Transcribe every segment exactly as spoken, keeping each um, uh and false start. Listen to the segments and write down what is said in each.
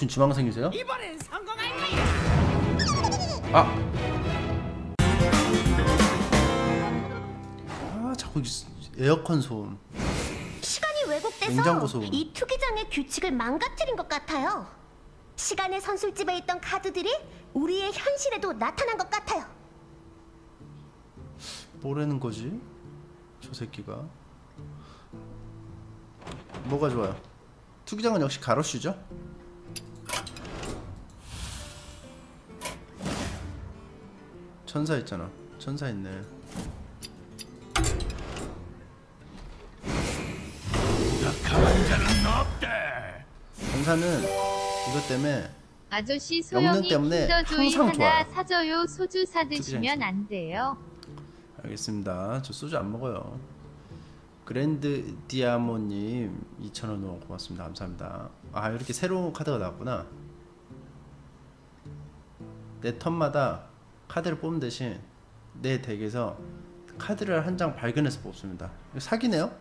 붙은 지망 생기세요? 이번엔 성공할 거야. 아! 아 자꾸 에어컨 소음. 시간이 왜곡돼서 냉장고 소음. 이 투기장의 규칙을 망가뜨린 것 같아요. 시간의 선술집에 있던 카드들이 우리의 현실에도 나타난 것 같아요. 뭐라는 거지? 저 새끼가. 뭐가 좋아요? 투기장은 역시 가로슈죠? 천사 있잖아. 천사 있네. 가만 자는 없대. 천사는 이것 때문에 아저씨 영능 소영이 때문에 킨더조이 항상 하나 좋아요. 사줘요. 소주 사드시면 투기장에서. 안 돼요. 알겠습니다. 저 소주 안 먹어요. 그랜드 디아모님 이천 원 후원 고맙습니다. 감사합니다. 아 이렇게 새로운 카드가 나왔구나. 내 턴마다 카드를 뽑는 대신 내 덱에서 카드를 한 장 발견해서 뽑습니다. 이거 사기네요?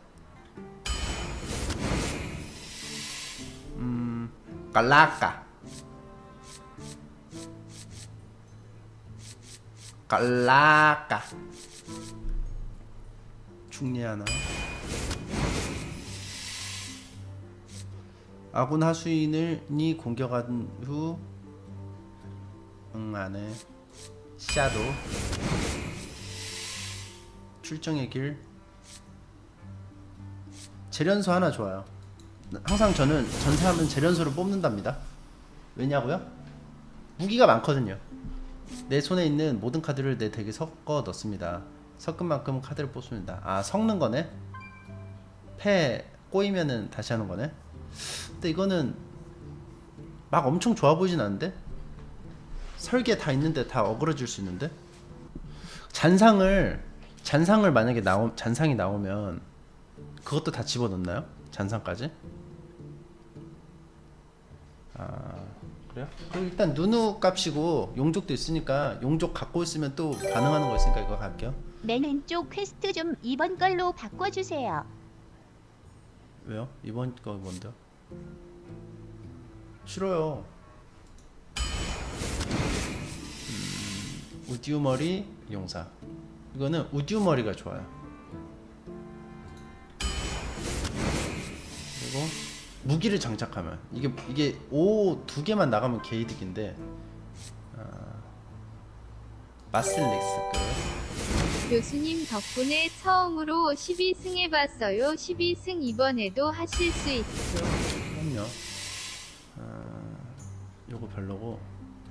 음... 깔라까 깔라까 중리 하나. 아군 하수인을 공격한 후 응 안에 샤도 출정의 길. 재련소 하나 좋아요. 항상 저는 전사하면 재련소를 뽑는답니다. 왜냐고요? 무기가 많거든요. 내 손에 있는 모든 카드를 내 덱에 섞어 넣습니다. 섞은 만큼 카드를 뽑습니다. 아 섞는 거네? 패 꼬이면은 다시 하는 거네? 근데 이거는 막 엄청 좋아 보이진 않는데? 설계 다 있는데 다 어그러질 수 있는데? 잔상을 잔상을 만약에 나오 잔상이 나오면 그것도 다 집어넣나요? 잔상까지? 아 그래요? 그럼 일단 누누 값이고 용족도 있으니까 용족 갖고 있으면 또 반응하는 거 있으니까 이거 갈게요. 맨 왼쪽 퀘스트 좀 이번 걸로 바꿔주세요. 왜요? 이번 거 뭔데요? 싫어요. 음, 우디우머리 용사. 이거는 우디우머리가 좋아요. 그리고 무기를 장착하면 이게 이게 오 두 개만 나가면 개이득인데. 아, 마슬렉스 그. 교수님 덕분에 처음으로 십이 승 해봤어요. 십이 승 이번에도 하실 수 있죠. 그럼요. 아, 요거 별로고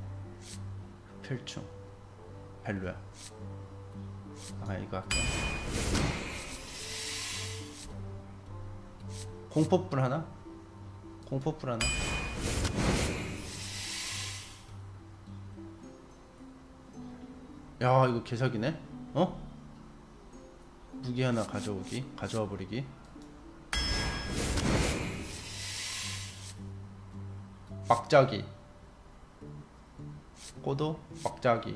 흡혈충 별로야. 아 이거 할게요. 공포불 하나? 공포불 하나? 야 이거 개사기네? 어? 무기 하나 가져오기 가져와 버리기. 막자기 꼬도 막자기.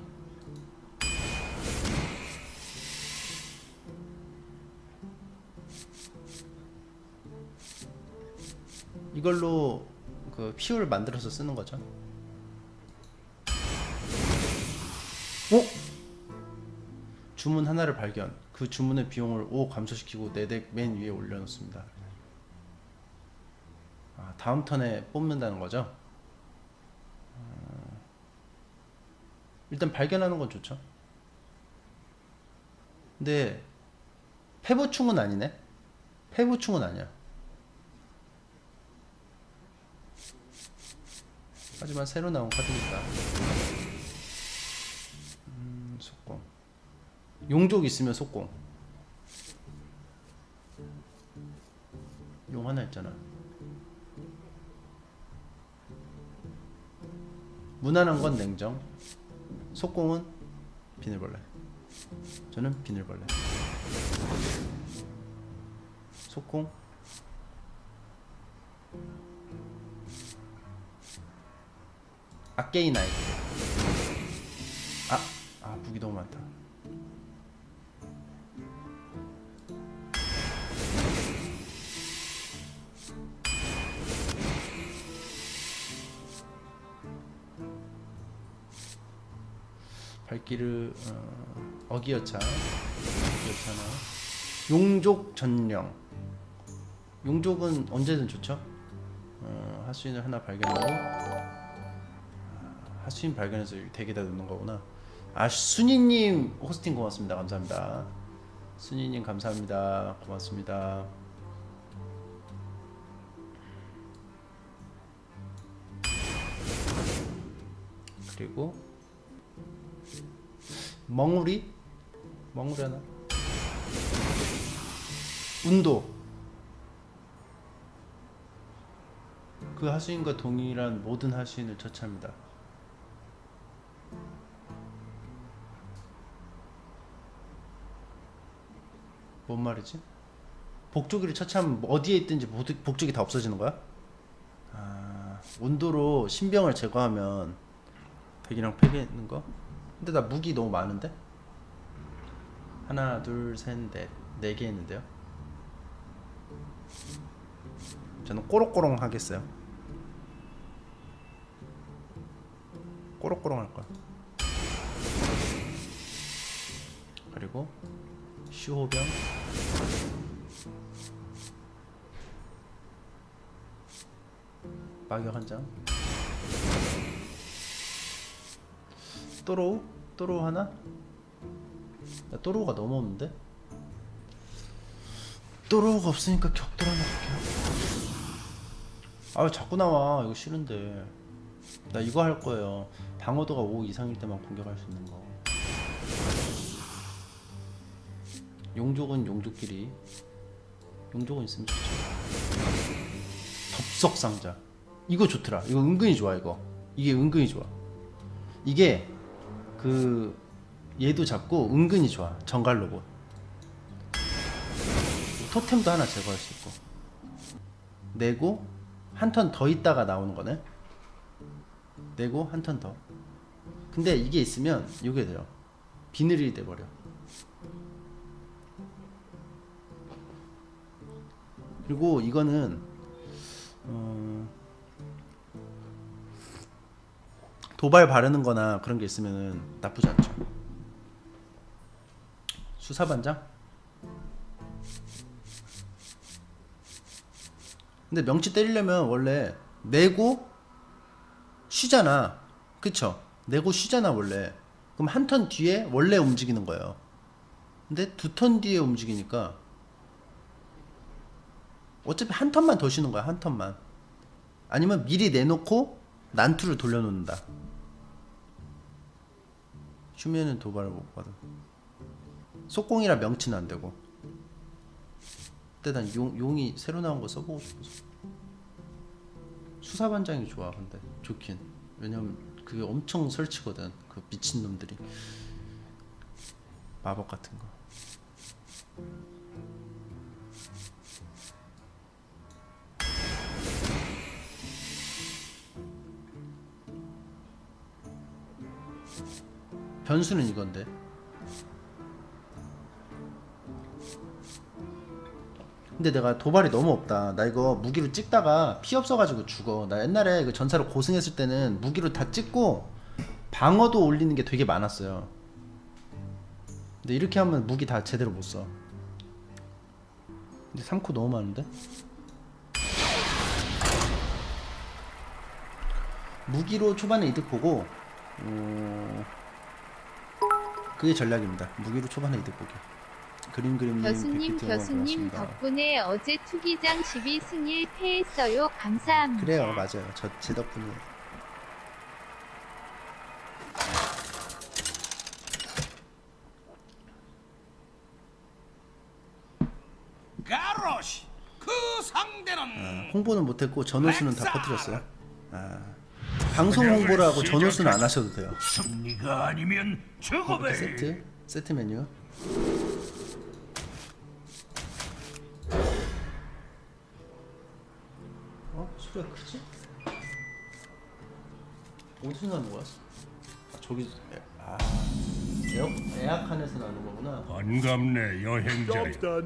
이걸로 그 피율 만들어서 쓰는 거죠. 어? 주문 하나를 발견. 그 주문의 비용을 오 감소시키고 내 덱 맨 위에 올려놓습니다. 아, 다음 턴에 뽑는다는 거죠. 어... 일단 발견하는 건 좋죠. 근데 패보충은 아니네. 패보충은 아니야. 하지만 새로 나온 카드니까. 음, 속공. 용족 있으면 속공. 용 하나 있잖아. 무난한 건 냉정. 속공은 비늘벌레. 저는 비늘벌레. 속공. 아케이나이트. 아, 아 무기 너무 많다. 발기르 어, 어기여차 어기여차나 용족 전령. 용족은 언제든 좋죠. 어, 하수인을 하나 발견하고 아, 하수인 발견해서 덱에다 넣는 거구나. 아 순이님 호스팅 고맙습니다. 감사합니다. 순이님 감사합니다. 고맙습니다. 그리고 멍우리? 멍우리 하나? 운도. 그 하수인과 동일한 모든 하수인을 처치합니다. 뭔 말이지? 복조기를 처치하면 어디에 있든지 복조기 다 없어지는 거야? 아, 온도로 신병을 제거하면 백이랑 패기있는 거? 근데 나 무기 너무 많은데? 하나 둘셋넷 네 개 있는데요. 저는 꼬록꼬록 하겠어요. 꼬록꼬록 할 거야. 그리고 슈호병, 마격 한 장, 또로우? 또로우 하나? 야, 또로우가 너무 없는데? 또로우가 없으니까 격돌 하나 할게요. 아 자꾸 나와. 이거 싫은데. 나 이거 할 거예요. 방어도가 오 이상일 때만 공격할 수 있는 거. 용족은 용족끼리. 용족은 있으면 좋죠. 덥석상자. 이거 좋더라. 이거 은근히 좋아. 이거 이게 은근히 좋아. 이게 그 얘도 잡고 은근히 좋아. 정갈 로봇. 토템도 하나 제거할 수 있고. 내고 한 턴 더 있다가 나오는 거네. 내고 한 턴 더. 근데 이게 있으면 이게 돼요. 비늘이 돼버려. 그리고 이거는 어... 도발 바르는 거나 그런 게 있으면 나쁘지 않죠. 수사반장? 근데 명치 때리려면 원래 내고 쉬잖아. 그쵸? 내고 쉬잖아 원래. 그럼 한 턴 뒤에 원래 움직이는 거예요. 근데 두 턴 뒤에 움직이니까 어차피 한 턴만 더 쉬는 거야. 한 턴만. 아니면 미리 내놓고 난투를 돌려놓는다. 휴면은 도발을 못 받아. 속공이라 명치는 안 되고. 근데 난 용, 용이 새로 나온 거 써보고 싶어서. 수사반장이 좋아. 근데 좋긴. 왜냐면 그게 엄청 설치거든. 그 미친놈들이 마법 같은 거. 변수는 이건데. 근데 내가 도발이 너무 없다. 나 이거 무기로 찍다가 피 없어가지고 죽어. 나 옛날에 그 전사로 고승했을 때는 무기로 다 찍고 방어도 올리는 게 되게 많았어요. 근데 이렇게 하면 무기 다 제대로 못 써. 근데 삼 코 너무 많은데? 무기로 초반에 이득 보고 어... 그게 전략입니다. 무기로 초반에 이득 보기. 그림 그림님 교수님 교수님 덕분에 어제 투기장 십이 승 일 패했어요. 감사합니다. 그래요. 맞아요. 저 제 덕분이에요. 가로시 그 상대는 아, 홍보는 못했고 전호수는 다 퍼뜨렸어요. 아, 방송 홍보를 하고 전호수는 안 하셔도 돼요. 승리가 아니면 저거배. 세트 세트 메뉴. 어? 소리가 크지? 어디서 나는 거야? 아, 저기 에, 아 에어 에어컨에서 나는 거구나. 반갑네 여행자야.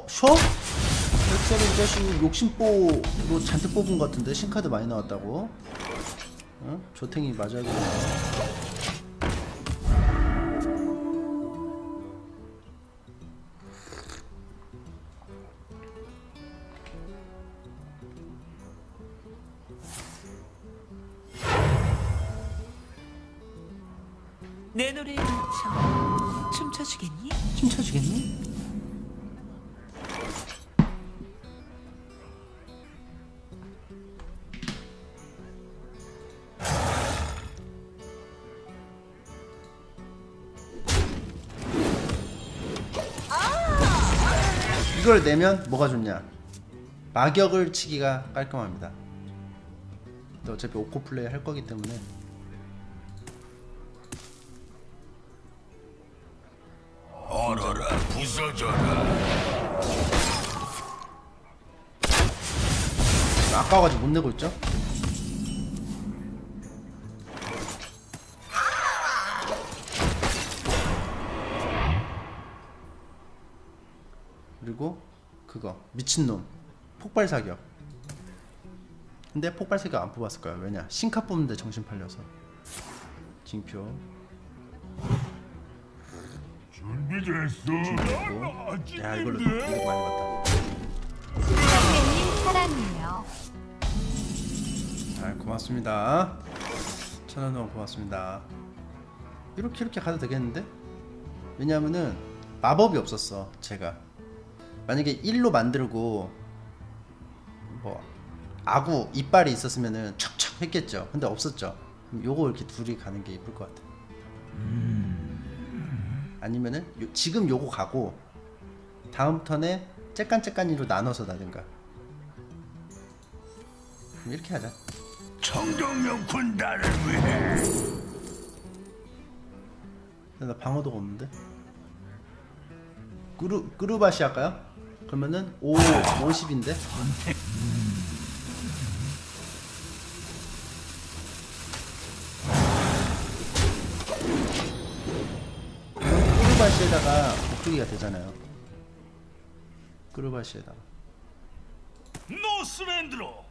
어? 셔? 엑셀이 이 자식 욕심뽀로 잔뜩 뽑은 것 같은데 신카드 많이 나왔다고. 어? 조탱이 맞아야겠네. 내 노래에 맞춰 춤춰주겠니? 춤춰주겠니? 이걸 내면 뭐가 좋냐? 마격을 치기가 깔끔합니다. 근데 어차피 오코 플레이 할 거기 때문에. 얼어라 부서져라. 아까워가지고 못 내고 있죠? 그리고 그거 미친놈 폭발 사격. 근데 폭발 사격 안 뽑았을 거야. 왜냐? 신카 뽑는데 정신 팔려서. 징표 준비됐어. 징표. 야 이걸로 이거 많이 봤다. 수랑맨님 사랑해요. 잘 고맙습니다. 천원 원 고맙습니다. 이렇게 이렇게 가도 되겠는데? 왜냐면은 마법이 없었어 제가. 만약에 일로 만들고 뭐 아구 이빨이 있었으면은 척척 했겠죠. 근데 없었죠. 그럼 요거 이렇게 둘이 가는 게 이쁠 것 같아. 아니면은 요, 지금 요거 가고 다음 턴에 째깐째깐이로 나눠서 나든가. 그럼 이렇게 하자. 청정령 군단을 위해. 근데 나 방어도가 없는데? 끄루, 끄루바시 할까요? 그러면은 오, 오십인데? 끄루바시에다가 복두기가 되잖아요. 끄루바시에다가 노스랜드로.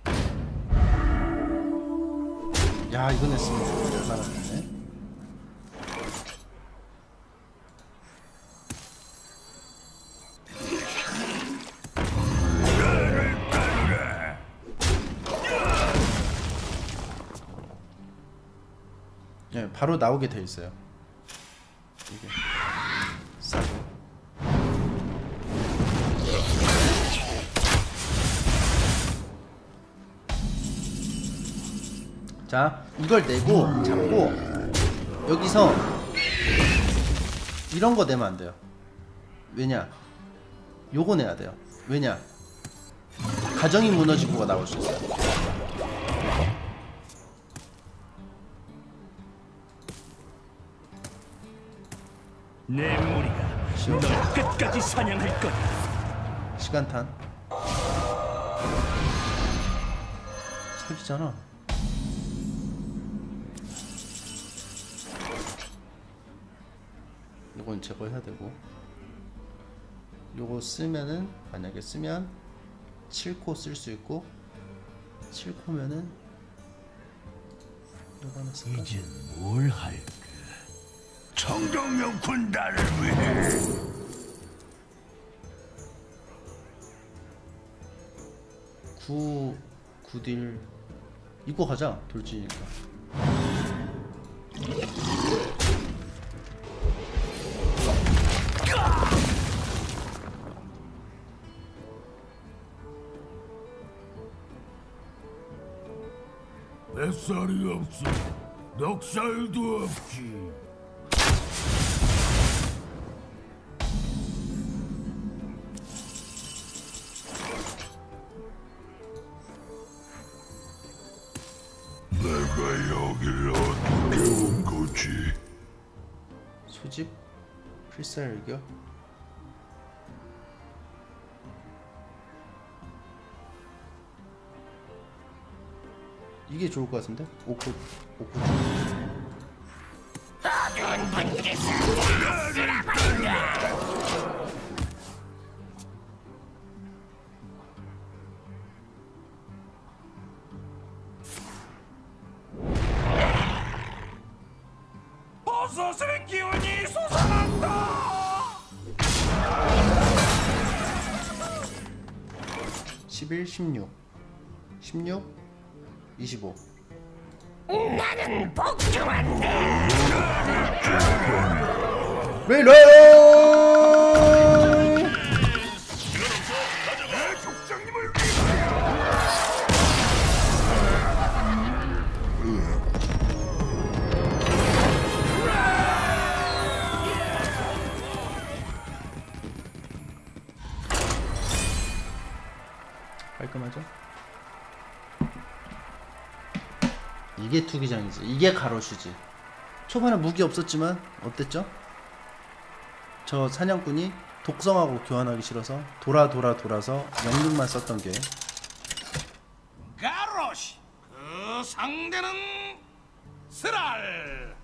야 이거 냈으면 잘 살았네. 예, 바로 나오게 돼 있어요. 이게 싸죠. 자, 이걸 내고 잡고 여기서 이런 거 내면 안 돼요. 왜냐? 요거 내야 돼요. 왜냐? 가정이 무너지고가 나올 수 있어요. 내 무리가 널 끝까지 사냥할 거야. 시간탄 사기잖아. 이건 제거해야 되고 요거 쓰면은 만약에 쓰면 칠 코 쓸 수 있고 칠 코면은 요거 하나 쓸까? 이젠 뭘 할까? 청정령 군단을 위해. 구, 구딜 이거 가자. 돌진이니까. 뱃살이 없어. 넉살도 없지. 내가 여길 어떻게 온 거지? 소집 필살 일격 이게 좋을 것 같은데? 오코 오코 십일, 십육, 십육, 이십오. 나는 복종한다. 릴레이! 족장님을 깔끔하죠? 이게 투기장이지. 이게 가로슈지. 초반에 무기 없었지만 어땠죠? 저 사냥꾼이 독성하고 교환하기 싫어서 돌아 돌아 돌아서 영능만 썼던 게 가로시. 그 상대는 스랄.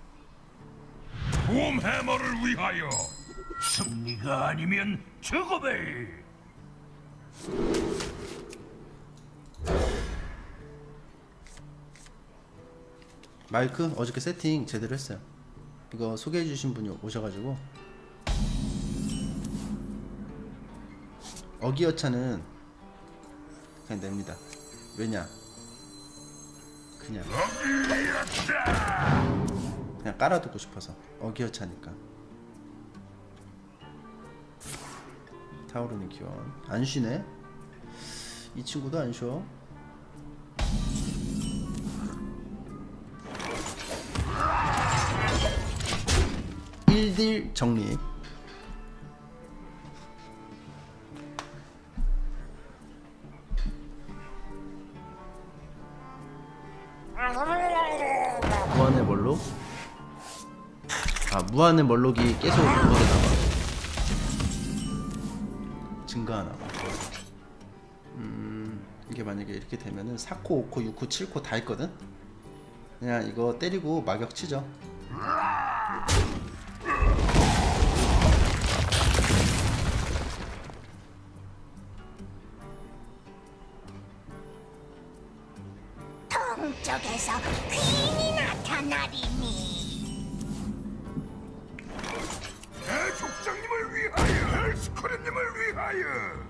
곰 해머를 위하여 승리가 아니면 죽음을. 마이크 어저께 세팅 제대로 했어요. 이거 소개해주신 분이 오셔가지고 어기여차는 그냥 냅니다. 왜냐? 그냥 그냥 깔아두고 싶어서. 어기여차니까. 타오르는 기원 안 쉬네. 이 친구도 안 쉬어. 일 딜 정리. 무한의 멀록. 아, 무한의 멀록이 계속 오래나가 증가하나봐. 음, 이게 만약에 이렇게 되면은 사 코, 오 코, 육 코, 칠 코 다 있거든? 그냥 이거 때리고 마격 치죠. 동쪽에서 귀인이 나타나리니. 내 족장님을 위하여. 엘스코르님을 위하여.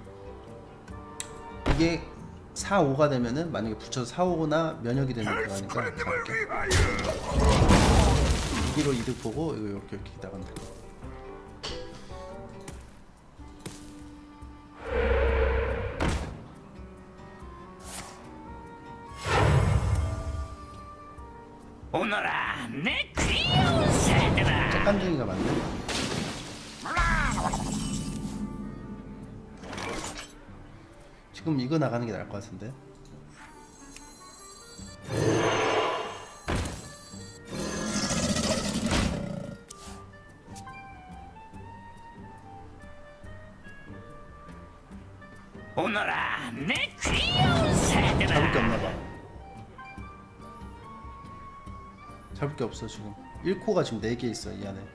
이게 사, 오가 되면은 만약에 붙여서 사, 오나 면역이 되면 들어가니까 엘스코르님을 잡게. 위하여. 무기로 이득 보고 이거 이렇게 이렇게 나간다. 오너라 내 귀여운 새들아. 짝감쟁이가 맞네. 지금 이거 나가는 게 나을 것 같은데. 오너라 내 귀여운 새들아. 잡을 게 없나봐. 잡을 게 없어 지금. 일 코가 지금 네 개 있어 이 안에.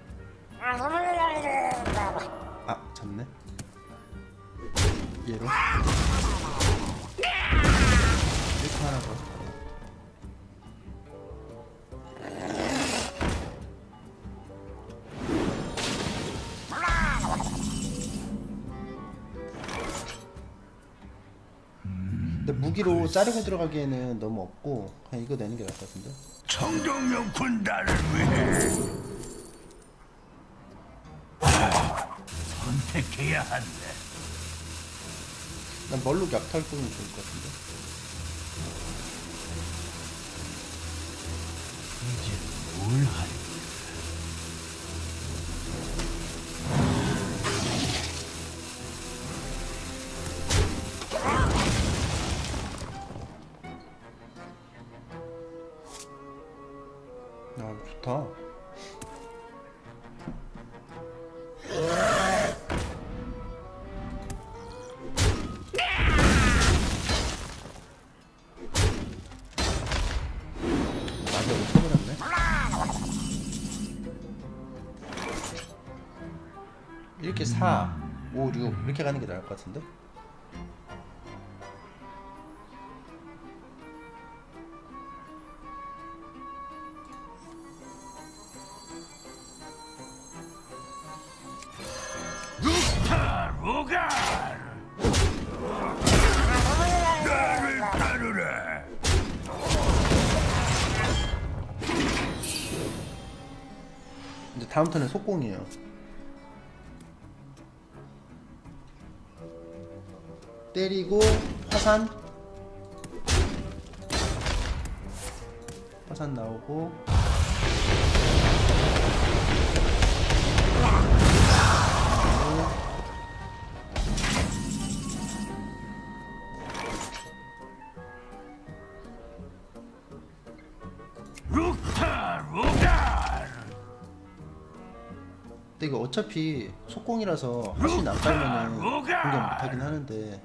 아 잡네. 얘로 일 코 하나 더. 근데 무기로 자르고 들어가기에는 너무 없고 그냥 이거 내는 게 나을 것 같은데. 청정령 군단을 위해 선택해야 한다. 난 멀록 약탈 보면 좋을 것 같은데. 이제 뭘 할까? 아 좋다. 마격을 쳐버렸네. 이렇게 사, 오, 육 이렇게 가는 게 나을 것 같은데. 루타 로갈. 다음 턴에 속공이에요. 때리고 화산 화산 나오고 룩타 루갈. 근데 이거 어차피 속공이라서 화신 안 깔면은 공격 못하긴 하는데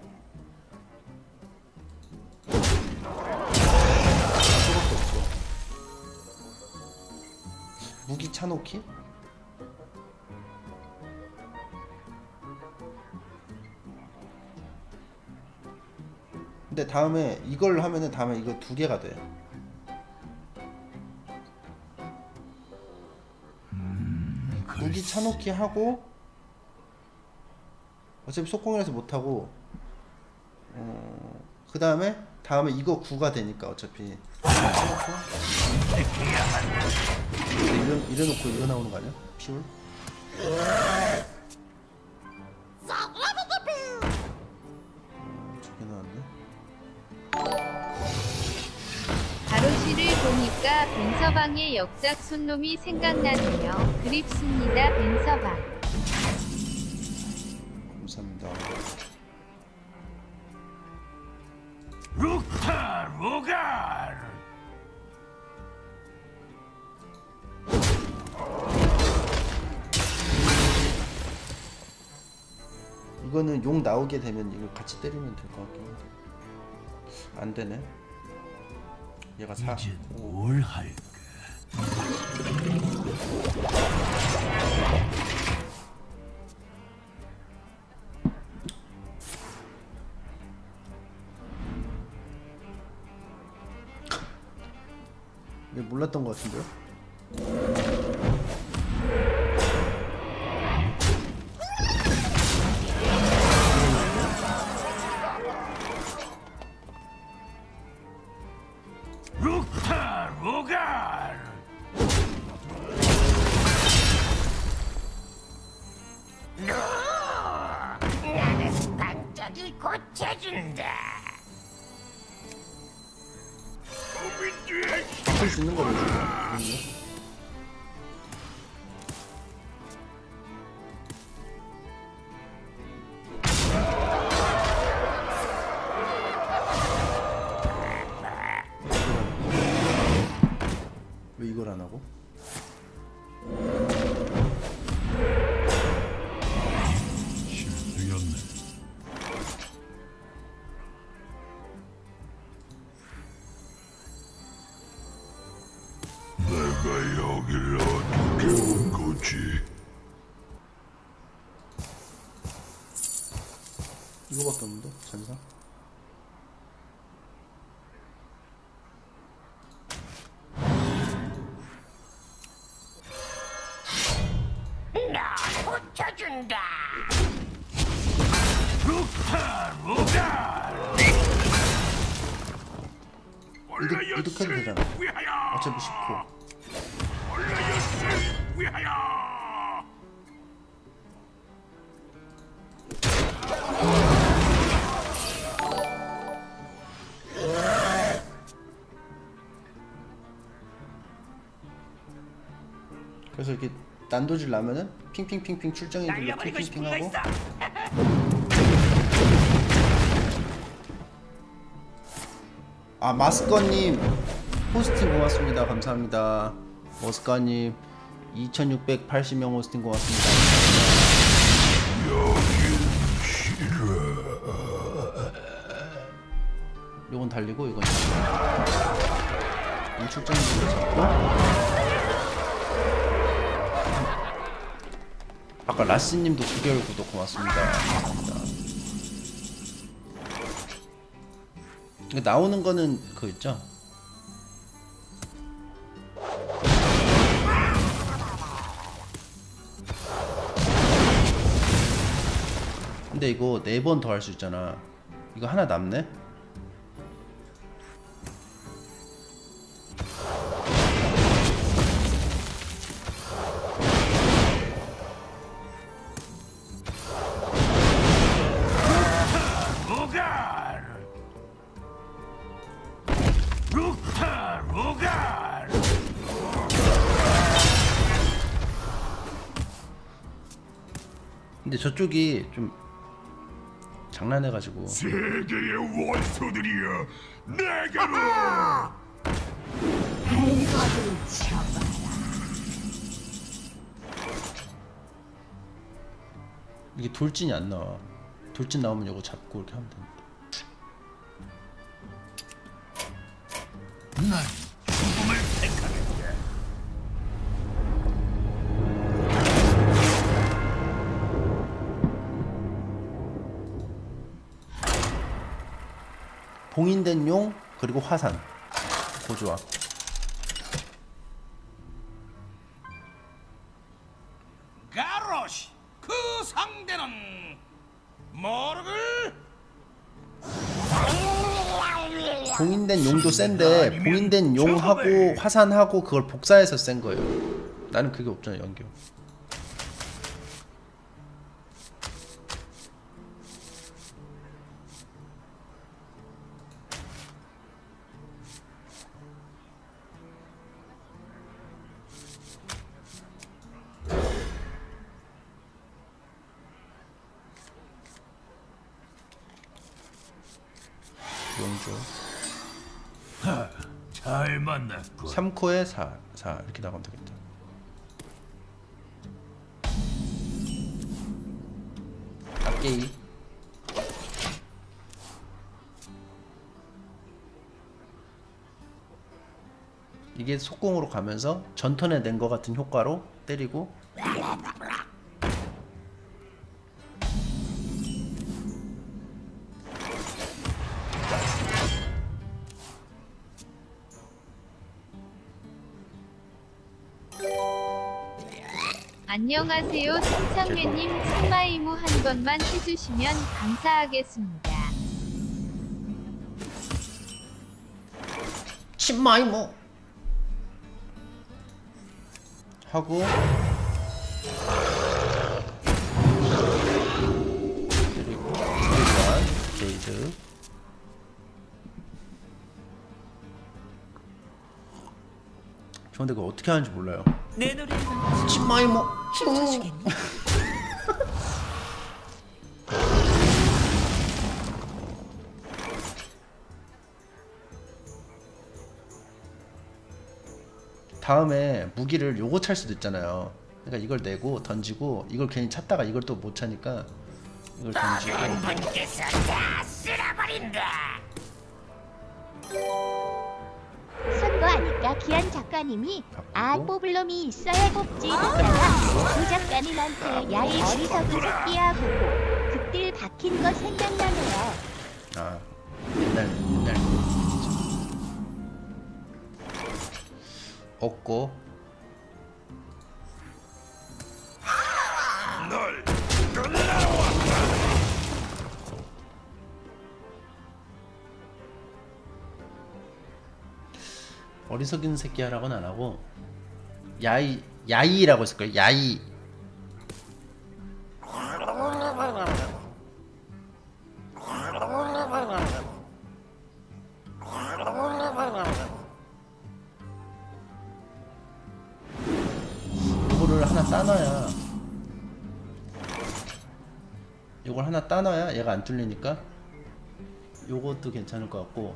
수밖에 없어. 무기 차놓기? 근데 다음에 이걸 하면은 다음에 이거 두 개가 돼. 무기 차놓기 하고 어차피 속공이라서 못하고 어, 그 다음에 다음에 이거 구가 되니까 어차피 차놓고 이래, 이래놓고 이거 나오는 거 아니야? 피울? 어, 저게 나왔네. 바로시를 보니까 벤서방의 역작 손놈이 생각나네요. 그립습니다 벤서방. 감사합니다. 룩타 루갈. 이거는 용 나오게 되면 이거 같이 때리면 될 것 같긴 한데 안 되네. 얘가 사. 이제 뭘 할까? 얘 몰랐던 것 같은데요? 룩타 루갈. 나는 반짝이 고쳐준다. 바꿀 수 있는 거를 줄까? 왜 이걸 안 하고? 힘들었네. 내가 여기를 어떻게 온 거지? 이거밖에 없는데? 잔상? 나 고쳐준다. 룩타 루갈. 이득, 이득해도 되잖아. 어차피 십 코. 올라였을 위하여. 그래서 이렇게 난도질 나면은 핑핑핑핑 출정해줄래 핑핑핑 하고 아 마스커님 호스팅 고맙습니다. 감사합니다. 머스커님 이천육백팔십 명 호스팅 고맙습니다. 요건 달리고 이건 이 출정해줄래 잡고 아까 라스님도 구 개월 구독 고맙습니다. 고맙습니다. 이거 나오는 거는 그거 있죠? 근데 이거 네 번 더 할 수 있잖아. 이거 하나 남네? 근데 저쪽이 좀 장난해가지고 세계의 원소들이여 내게로. 이게 돌진이 안 나와. 돌진 나오면 이거 잡고 이렇게 하면 됩니다. 난 죽음을 택하겠다. 봉인된 용 그리고 화산 고조화. 가로시 그 상대는 모르글. 봉인된 용도 센데 봉인된 용하고 화산하고 그걸 복사해서 센 거예요. 나는 그게 없잖아 연결. 용조 하, 잘 만났군. 삼 코에 사, 사 이렇게 나가면 되겠다. 아게이 이게 속공으로 가면서 전턴에 낸 것 같은 효과로 때리고 안녕하세요. 승창회님 승마이무 한 번만 해주시면 감사하겠습니다. 신마이모 하고 그리고 일단 게이드 저 근데 그거 어떻게 하는지 몰라요. 내 노래를 신마이모 춤춰주겠니? 다음에 무기를 요거 찰 수도 있잖아요. 그러니까 이걸 내고 던지고 이걸 괜히 찾다가 이걸 또 못 차니까 이걸 던지고 분께서 다 쓸어버린다. 선거하니까 기한 작가님이 아 바꾸고. 뽑을 놈이 있어야 뽑지 했다가 그 작가님한테 야이 어리석은 새끼야 보고 극딜 박힌 거 생각나네요. 아 옛날 옛날 없고 널 끝내러 왔다. 어리석은 새끼 하라고는 안 하고 야이 야이라고 했을 거예요. 야이 요거를 하나 따놔야 요걸 하나 따놔야 얘가 안 뚫리니까 요것도 괜찮을 것 같고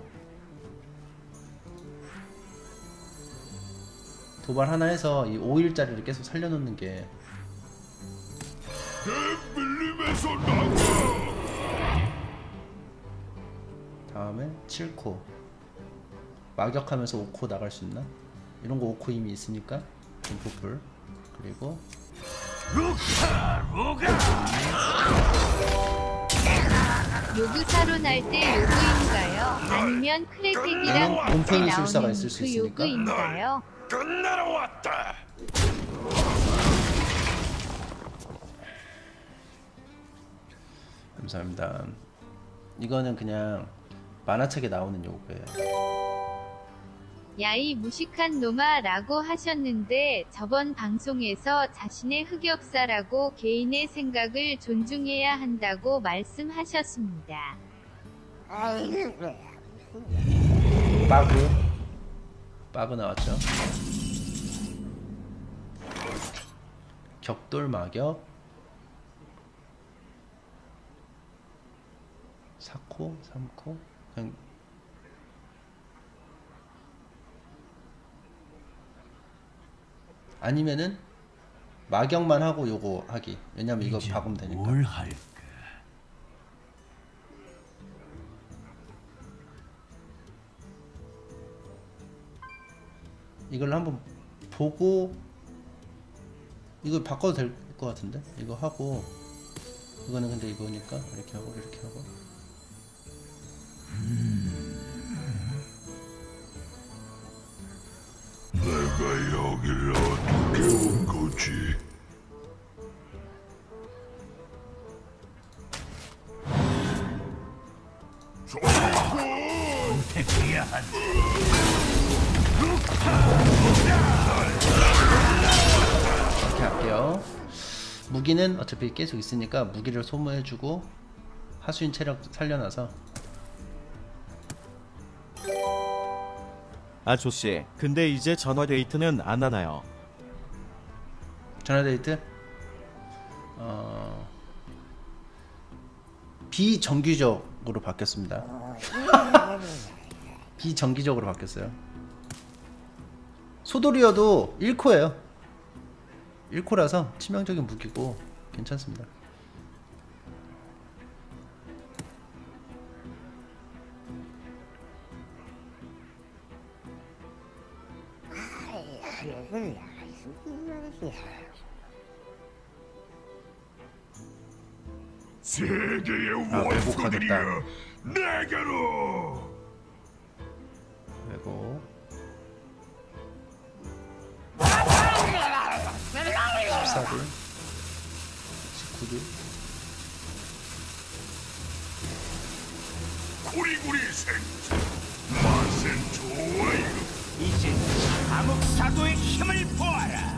도발 하나 해서 이 오 일짜리를 계속 살려놓는 게 내 밀림에서 나가. 다음에 칠 코 막역하면서 오 코 나갈 수 있나? 이런 거 오 코 이미 있으니까 점프풀 그리고 루카 루카. 요구 사로 날 때 요구인가요? 아니면 크레텍이랑 음, 같이 곰팡이 술사가 나오는 있을 수 그 있으니까. 요구인가요? 끝내러 왔다. 감사합니다. 이거는 그냥 만화책에 나오는 요거예요. 야이 무식한 놈아 라고 하셨는데 저번 방송에서 자신의 흑역사라고 개인의 생각을 존중해야 한다고 말씀하셨습니다. 빠그 빠그 나왔죠. 격돌 마격 사 코, 삼 코 그냥 아니면은 마경만 하고 요거 하기. 왜냐면 이거 박으면 되니까. 뭘 할까? 이걸 한번 보고 이거 바꿔도 될 것 같은데? 이거 하고 이거는 근데 이거니까 이렇게 하고 이렇게 하고 내가 여길 어떻게 온 거지? 선택해야 한다. 이렇게 할게요. 무기는 어차피 계속 있으니까 무기를 소모해주고 하수인 체력 살려놔서. 아조씨, 근데 이제 전화 데이트는 안 하나요? 전화데이트? 어... 비정기적으로 바뀌었습니다. 비정기적으로 바뀌었어요. 소돌이어도 일 코예요. 일 코라서 치명적인 무기고 괜찮습니다. 세계의 아, 원소들이여, 왜곡하겠다. 내게로. 그리고 십사 딜 십구 딜 구리구리 생체 맛은 좋아요. 이제 감옥사도의 힘을 보아라.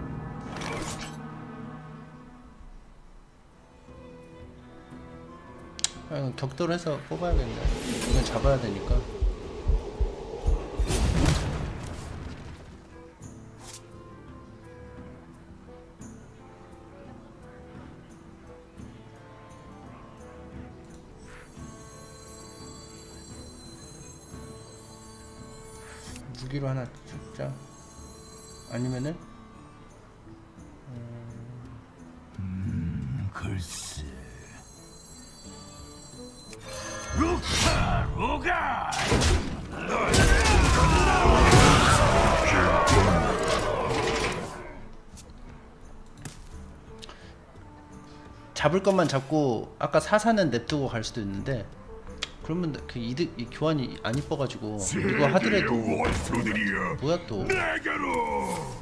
아, 이건 격돌해서 뽑아야겠네. 이건 잡아야 되니까. 무기로 하나 죽자. 아니면은 음, 글쎄. 루카, 루가. 잡을 것만 잡고 아까 사사는 냅두고 갈 수도 있는데 그러면 그 이득 이 교환이 안 이뻐가지고 이거 하더라도 원소들이여, 뭐야 또 내게로.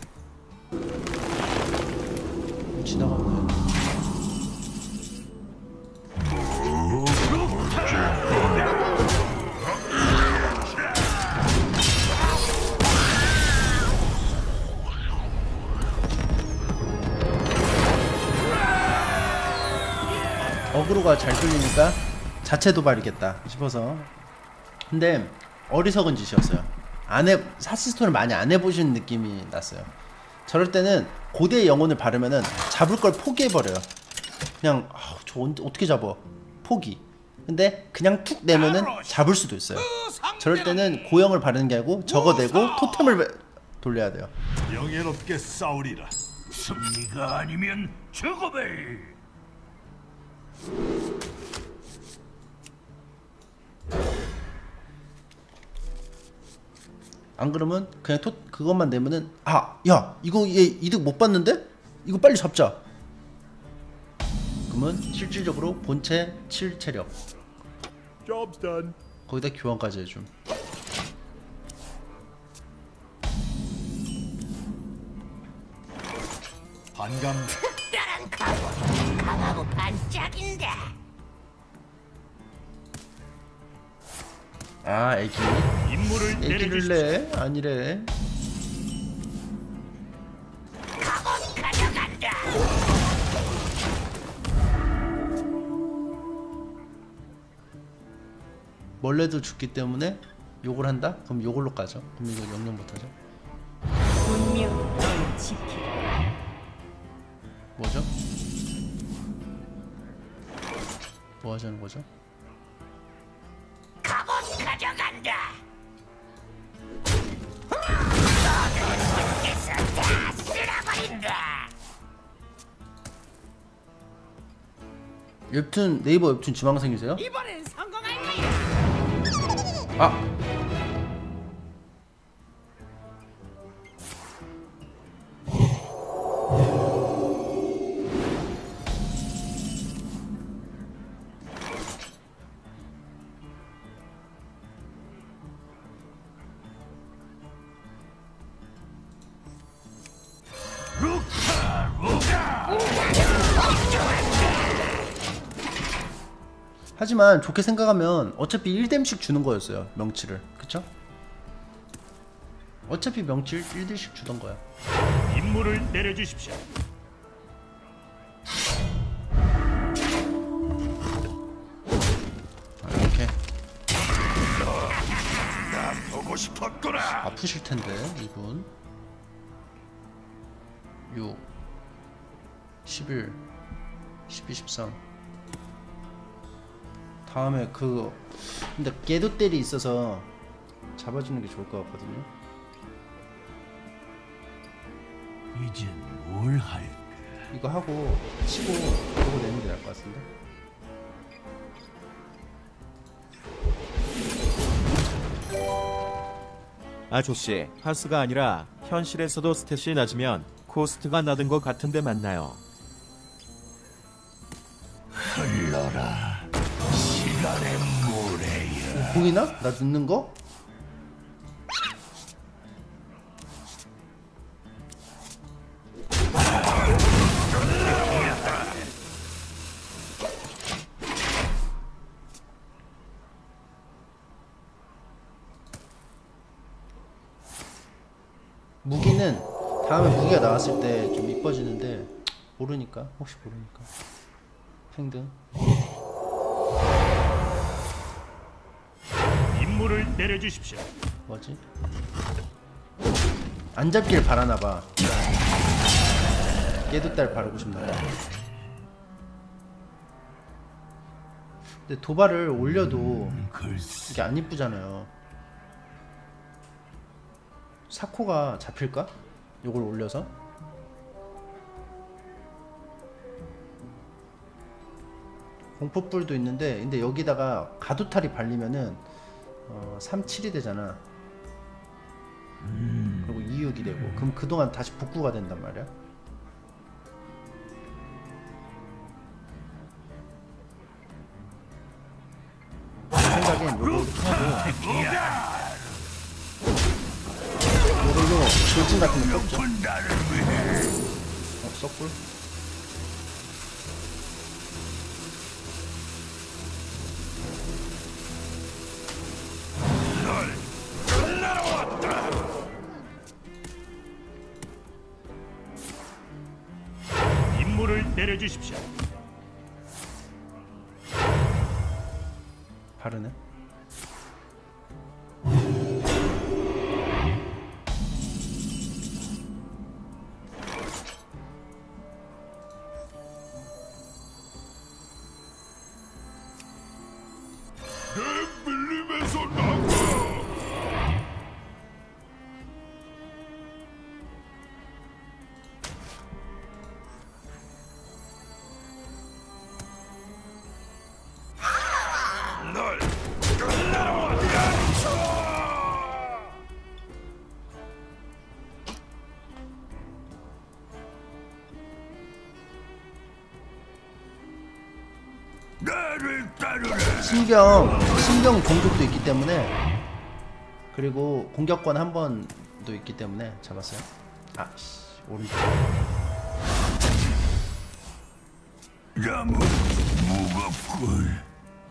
지나가면 돼. 어그로가 잘 뚫리니까 자체 도발이겠다 싶어서. 근데 어리석은 짓이었어요. 안 해, 사스스톤을 많이 안 해보신 느낌이 났어요. 저럴 때는 고대의 영혼을 바르면은 잡을 걸 포기해버려요. 그냥 아, 저 언제, 어떻게 잡아 포기. 근데 그냥 툭 내면은 잡을 수도 있어요. 저럴 때는 고영을 바르는 게 아니고 저거 내고 토템을 돌려야 돼요. 영예롭게 싸우리라. 승리가 아니면 죽음을. 안 그러면 그냥 토, 그것만 내면은 아, 야 이거 얘 이득 못 봤는데? 이거 빨리 잡자. 그러면 실질적으로 본체 칠 체력. Job's done. 거기다 교환까지 해줌. 반감. 특별한 각오는 강하고 반짝인데. 아 애기 임무를 애기를 내? 아니래. 가져간다. 멀레도 죽기 때문에 요걸 한다? 그럼 요걸로 까죠. 그럼 이거 영영 못하죠. 분명 널 지키라. 뭐죠? 뭐 하자는 거죠? 간다. 너들 께서 다 쓸어버린다. 웹툰 네이버 웹툰 지망생이세요? 이번엔 성공할 거야. 아! 하지만 좋게 생각하면 어차피 일 뎀씩 주는 거였어요. 명치를. 그쵸? 어차피 명치 일 딜씩 주던 거야. 임무를 내려주십시오. 아, 이렇게 나 보고 싶었구나. 아프실 텐데 이분. 육 십일 십이 십삼 다음에 그 근데 궤도텔이 있어서 잡아주는 게 좋을 것 같거든요. 이젠 뭘 할까? 이거 하고 치고 보고 내는 게 나을 것 같은데. 아저씨, 하스가 아니라 현실에서도 스탯이 낮으면 코스트가 낮은 것 같은데 맞나요? 흘러라. 시간의 모래야. 보이나? 나 늦는 거? 무기는 다음에 무기가 나왔을 때 좀 이뻐지는데 모르니까 혹시 모르니까 팽등. 임무를 내려주십시오. 뭐지? 안 잡길 바라나봐. 깨도딸 바르고 싶나봐. 근데 도발을 올려도 이게 안 이쁘잖아요. 사코가 잡힐까? 요걸 올려서? 공포불도 있는데 근데 여기다가 가두탈이 발리면은 어, 삼 칠이 되잖아. 그리고 이 육이 되고 그럼 그동안 다시 복구가 된단 말이야. 생각엔 요거 하고 요걸로 돌진 같은 거 뽑죠. 어, 썩불? 임무를 내려주십시오. 바르네. 내 밀림에서 나가. 널 끝내러 쳐. 나를 따르라. 신경, 신경 종족도 있기 때문에 그리고 공격권 한 번도 있기 때문에 잡았어요. 아씨 오른쪽. 너무 무겁군.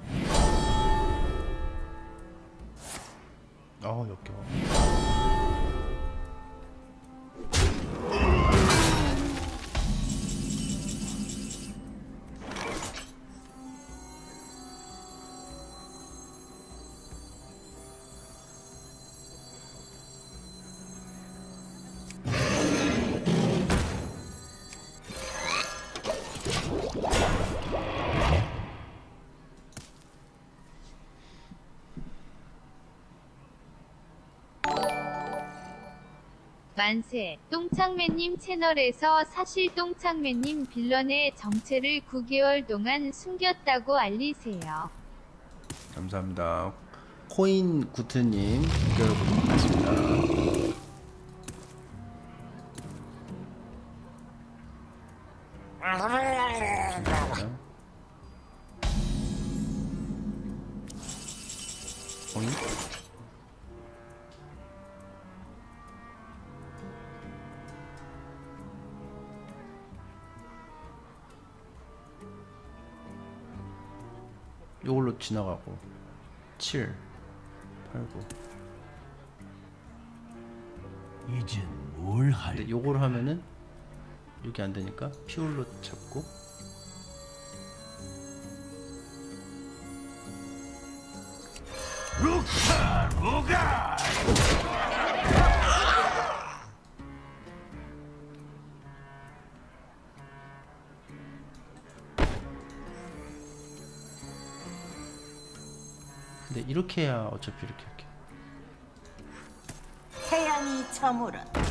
어 역겨워. 만세. 똥창맨님 채널에서 사실 똥창맨님 빌런의 정체를 구 개월 동안 숨겼다고 알리세요. 감사합니다. 코인 구트님 기다려보도록 하겠습니다. 코인? 요걸로 지나가고 칠, 팔, 구. 이젠 뭘 할? 근데 요걸 하면은 여기 안 되니까 피올로 잡고 루카 루가. 근데 이렇게 해야 어차피 이렇게 할게. 태양이 저물었다.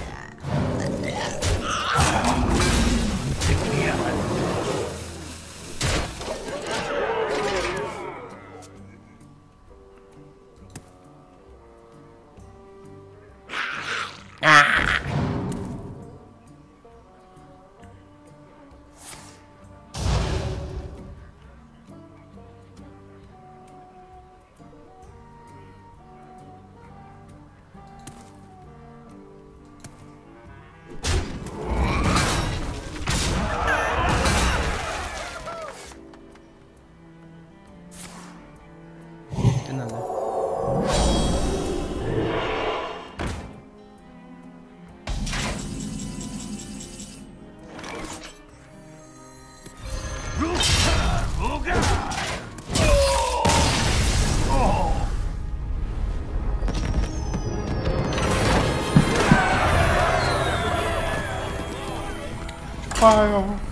끝났네. 좋아요.